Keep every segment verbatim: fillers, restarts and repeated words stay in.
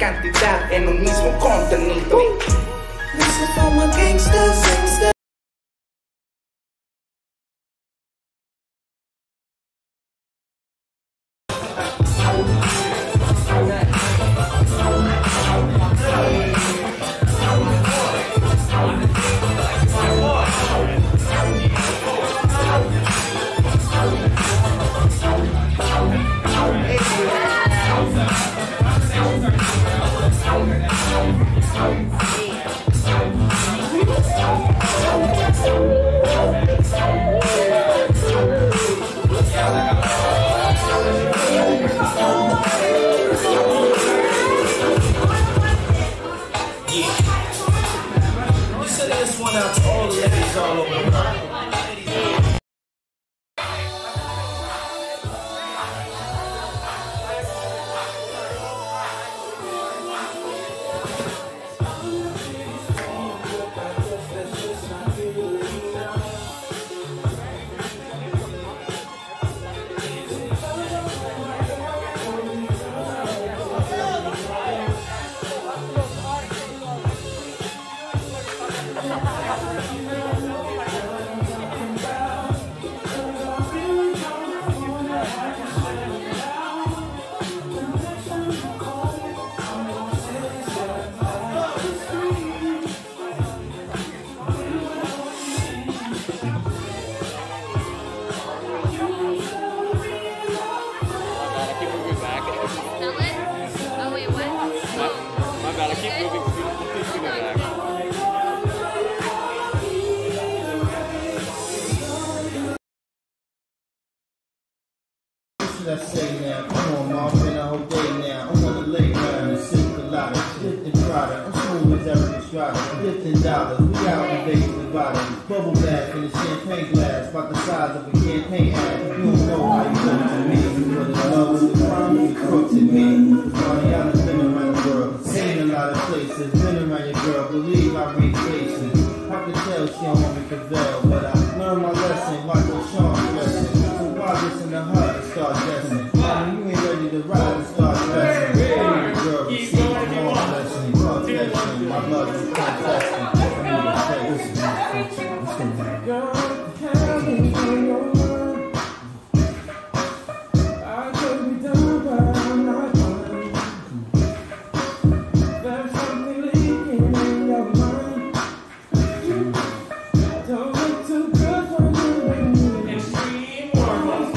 cantidad en un mismo contenido. This is for my gangsters, gangsters. Out to all the ladies all over the world. I say now, come on, mom, been a whole day now. I wanna lay down and sip the lot, lift and Prada. I'm smooth as every strata, fifteen dollars. We out in Vegas, Nevada. Bubble bath in a champagne glass, about the size of a campaign ad. You don't know how you come to me, but it's love with the crime, you crooks at me. Mariana's been around the world, seen a lot of places, been around your girl, believe I read faces. I can tell she don't want me to prevail, but I learned my lesson, watch what Sean's lesson. So why listen to her and start dressing? Mommy, you ain't ready to ride and start dressing. Baby girl, receive my mom blessing. Confession, my love is confessing. I need a face. Listen, man. Girl, can't on your mind. I could be done, but I'm not done. There's something leaking in your mind. Don't look too good for you. Extreme hormones.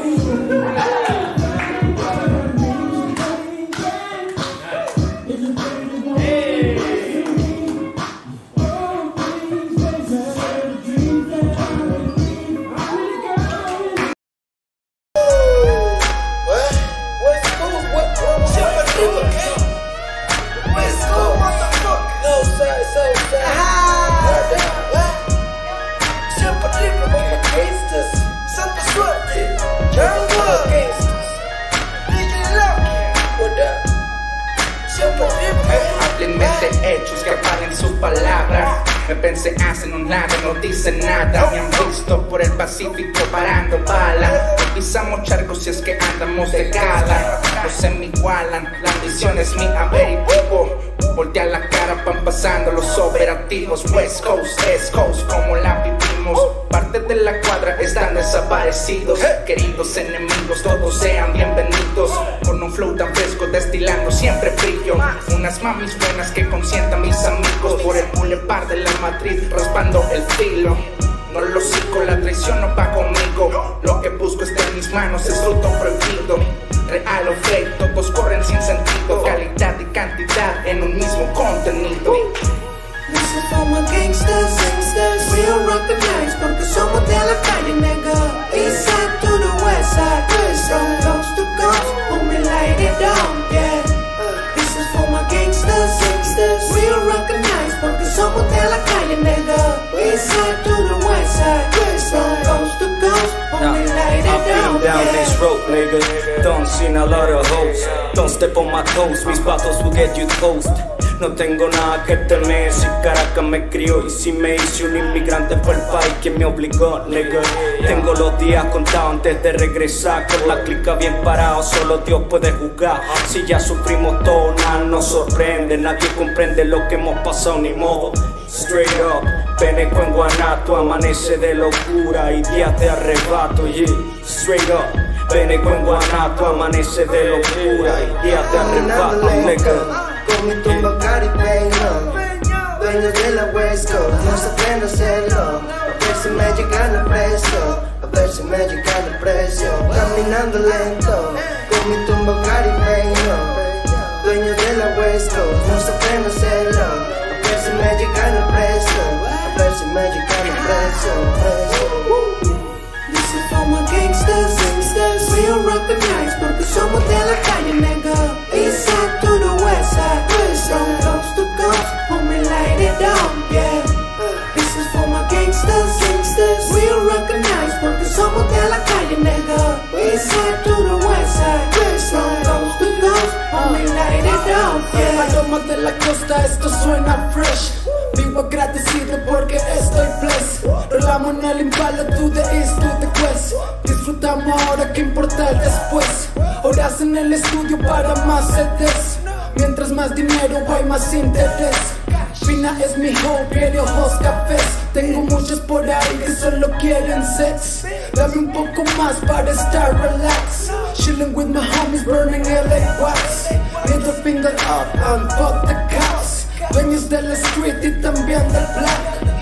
Háblenme de hechos que aparen su palabra. Me pensé hacen un lado, no dicen nada. Me han visto por el Pacífico parando bala. Pisamos charcos si es que andamos de gala. No se me igualan, la ambición es mi aperitivo. Voltea la cara, van pasando los operativos. West Coast, East Coast, como la vivimos. Parte de la cuadra están desaparecidos. Queridos enemigos, todos sean bienvenidos. Con un flow tan fresco, destilando siempre brillo. Unas mamis buenas que consientan mis amigos. Por el boulevard de la Madrid, raspando el filo. No lo sigo, la traición no va conmigo. Lo que busco está en mis manos, es fruto prohibido. Real o fake, todos corren sin sentido. Calidad y cantidad en un mismo contenido. This is for my gangsters, gangsters. We don't recognize porque somos de la calle, nigga. East side to the west side, from coast to coast, when we light it down, yeah. This is for my gangsters, gangsters. We don't recognize porque somos de la calle, nigga. East side to the west side, from coast to coast, when we light it down, I've been down yeah. this road, nigga. Done seen a lot of hoes. Don't step on my toes, mis patos will get you toast. No tengo nada que temer, si Caracas me crió y si me hice un inmigrante fue el país quien me obligó, nigga. Tengo los días contados antes de regresar, con la clica bien parado, solo Dios puede jugar. Si ya sufrimos todo, nada nos sorprende, nadie comprende lo que hemos pasado ni modo. Straight up, Peneco en Guanato, amanece de locura y días de arrebato, yeah. Straight up, Peneco en Guanato, amanece de locura y días de arrebato, nigga. Con mi tumba caribeño, dueño de la West Coast, no sabiendo hacerlo. A ver si me llegan el precio, a ver si me llegan el precio. Caminando lento, con mi tumba caribeño, dueño de la West Coast, no sabiendo hacerlo. A ver si me llegan el precio, a ver si me llegan el precio. This is for my gangsters, gangsters. We don't recognize porque somos de la calle, nigga. East side to the west side, from coast to coast, homie, light it up, yeah. This is for my gangsters, gangsters. We don't recognize porque somos de la calle, nigga. East side to the west side, from coast to coast, homie, light it up, yeah. Palomas de la costa, esto suena fresh. Vivo agradecido porque estoy blessed. Rolamos en el Impala to the east, to the west. Disfrutamos ahora, que importa el después. Horas en el estudio para más C Ds. Mientras más dinero hay más interés. Fina es mi home, quiere ojos cafés. Tengo muchos por ahí que solo quieren sex. Dame un poco más para estar relax. Chilling with my homies, burning L A wax. Middle finger up and fuck the cops. Dueños de la street y también del black.